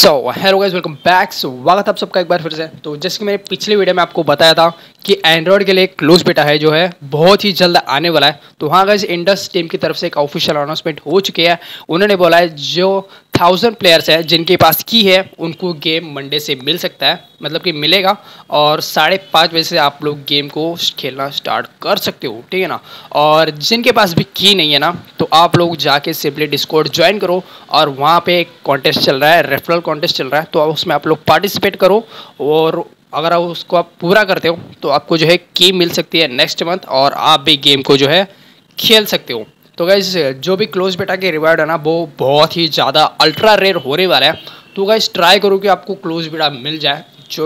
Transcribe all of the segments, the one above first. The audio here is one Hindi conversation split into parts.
सो हेलो गाइस, वेलकम बैक। स्वागत है आप सबका एक बार फिर से। तो जैसे कि मैंने पिछले वीडियो में आपको बताया था कि एंड्रॉयड के लिए क्लोज बीटा है जो है बहुत ही जल्द आने वाला है। तो हाँ गाइस, इंडस टीम की तरफ से एक ऑफिशियल अनाउंसमेंट हो चुकी है। उन्होंने बोला है जो 1000 प्लेयर्स है जिनके पास की है उनको गेम मंडे से मिल सकता है, मतलब कि मिलेगा। और 5:30 बजे से आप लोग गेम को खेलना स्टार्ट कर सकते हो, ठीक है ना। और जिनके पास भी की नहीं है ना, तो आप लोग जाके सिंपली डिस्कॉर्ड ज्वाइन करो और वहाँ पे एक कॉन्टेस्ट चल रहा है, रेफरल कॉन्टेस्ट चल रहा है। तो उसमें आप लोग पार्टिसिपेट करो और अगर आप उसको आप पूरा करते हो तो आपको जो है की मिल सकती है नेक्स्ट मंथ, और आप भी गेम को जो है खेल सकते हो। तो गाइस, जो भी क्लोज बेटा के रिवार्ड है ना, वो बहुत ही ज़्यादा अल्ट्रा रेयर होने वाला है। तो गाइस, ट्राई करो कि आपको क्लोज बेटा मिल जाए,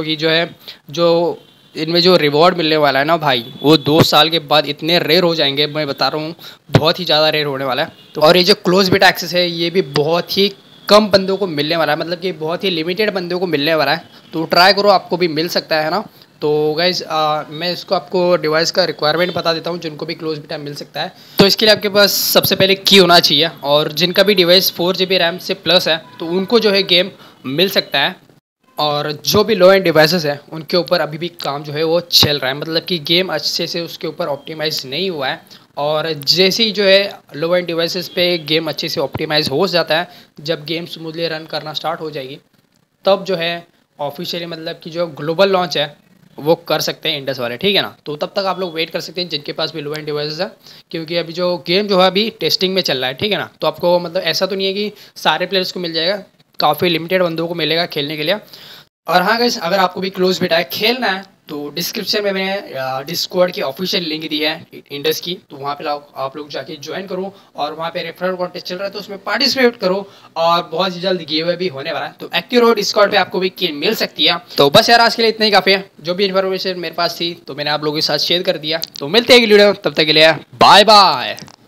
जो इनमें जो रिवॉर्ड मिलने वाला है ना भाई, वो 2 साल के बाद इतने रेयर हो जाएंगे, मैं बता रहा हूँ, बहुत ही ज़्यादा रेयर होने वाला है। तो और ये जो क्लोज बेटा एक्सेस है ये भी बहुत ही कम बंदों को मिलने वाला है, मतलब कि बहुत ही लिमिटेड बंदों को मिलने वाला है। तो ट्राई करो, आपको भी मिल सकता है ना। तो गाइज, मैं इसको आपको डिवाइस का रिक्वायरमेंट बता देता हूँ जिनको भी क्लोज बीटा मिल सकता है। तो इसके लिए आपके पास सबसे पहले की होना चाहिए, और जिनका भी डिवाइस 4 GB रैम से प्लस है तो उनको जो है गेम मिल सकता है। और जो भी लो एंड डिवाइसेस है उनके ऊपर अभी भी काम जो है वो चल रहा है, मतलब कि गेम अच्छे से उसके ऊपर ऑप्टिमाइज़ नहीं हुआ है। और जैसे ही जो है लो एंड डिवाइसेस पे गेम अच्छे से ऑप्टिमाइज़ हो जाता है, जब गेम स्मूथली रन करना स्टार्ट हो जाएगी, तब जो है ऑफिशियली, मतलब कि जो ग्लोबल लॉन्च है वो कर सकते हैं इंडस वाले, ठीक है ना। तो तब तक आप लोग वेट कर सकते हैं जिनके पास भी लो एंड डिवाइसेस है, क्योंकि अभी जो गेम जो है अभी टेस्टिंग में चल रहा है, ठीक है ना। तो आपको मतलब ऐसा तो नहीं है कि सारे प्लेयर्स को मिल जाएगा, काफ़ी लिमिटेड बंदों को मिलेगा खेलने के लिए। और हाँ गाइस, अगर आपको भी क्लोज बेटा है खेलना है तो डिस्क्रिप्शन में मैंने डिस्कॉर्ड की ऑफिशियल लिंक दी है इंडस की, तो वहाँ पे आप लोग जाके ज्वाइन करो और वहाँ पे रेफरल कॉन्टेस्ट चल रहा है तो उसमें पार्टिसिपेट करो। और बहुत ही जल्द गिव अवे भी होने वाला है, तो एक्टिव रहो डिस्कॉर्ड पे, आपको भी किल मिल सकती है। तो बस यार, आज के लिए इतना ही काफ़ी है। जो भी इन्फॉर्मेशन मेरे पास थी तो मैंने आप लोगों के साथ शेयर कर दिया। तो मिलते हैं अगली वीडियो, तब तक के लिए बाय बाय।